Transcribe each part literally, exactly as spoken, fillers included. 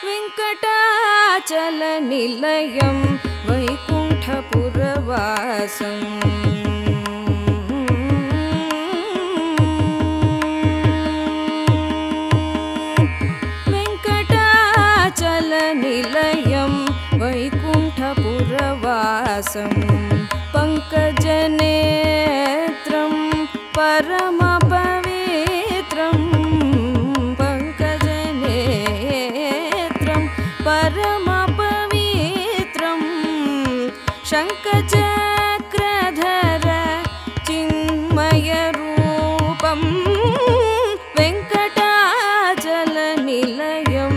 वेङ्कटाचलनिलयं वैकुण्ठपुरवासम् वेङ्कटाचलनिलयं वैकुण्ठपुरवासं पङ्कजनेत्रं परमपवित्रं पङ्कजनेत्रं परमपवित्रं शङ्खचक्रधर चिन्मयरूपं वेङ्कटाचलनिलयं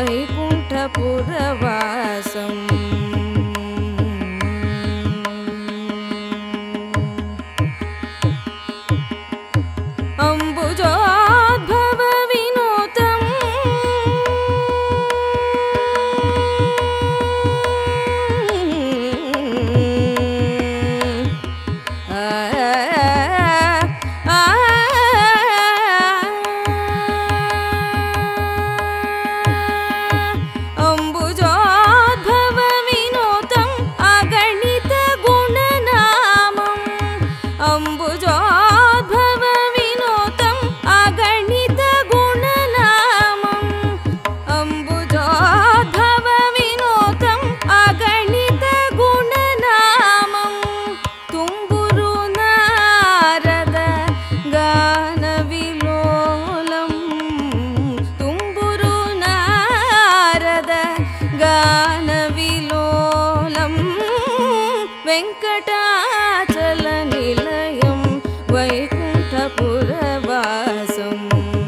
वैकुण्ठपुरवासम् अम्बुजोद्भव विनोदम् अम्बुजोद्भव विनोदम् अगणित गुणनामम् अम्बुजोद्भव विनोदम् अगणित गुणनामम् अम्बुजोद्भव विनोदम् अगणित गुणनामम् तुम्बुरु नारद गानविलोलं तुम्बुरु नारद गानविलोलं वेङ्कटाचलनिलयं वैकुण्ठपुरवासम्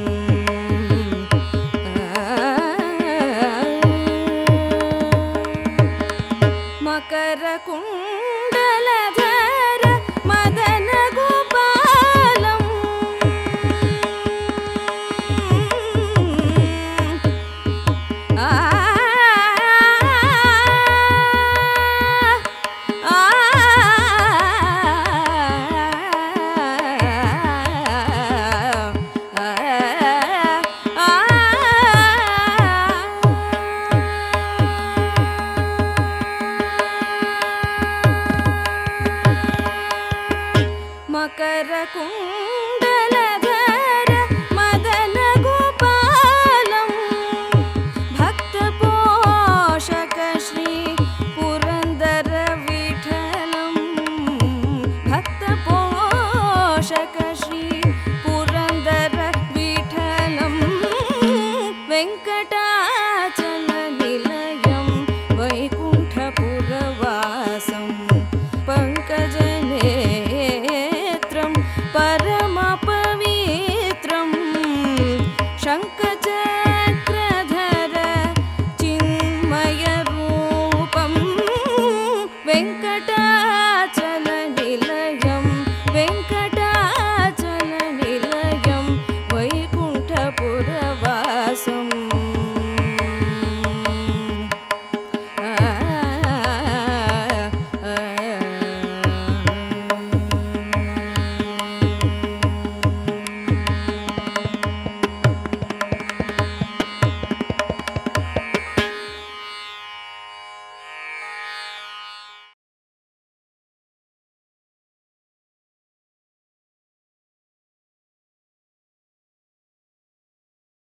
मकरकुण्डलधर मदन गोपालं आ आ मकरकुण्डलधर मदन गोपालं भक्तपोषक श्री पुरन्दर विठलं भक्तपोषक श्री पुरन्दर विठलं वेङ्कटाचल